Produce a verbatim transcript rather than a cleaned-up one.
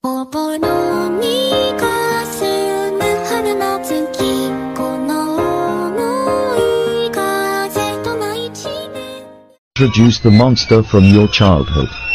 ぼぼのにかすむ春の月この想い風とな一年 Introduce the monster from your childhood.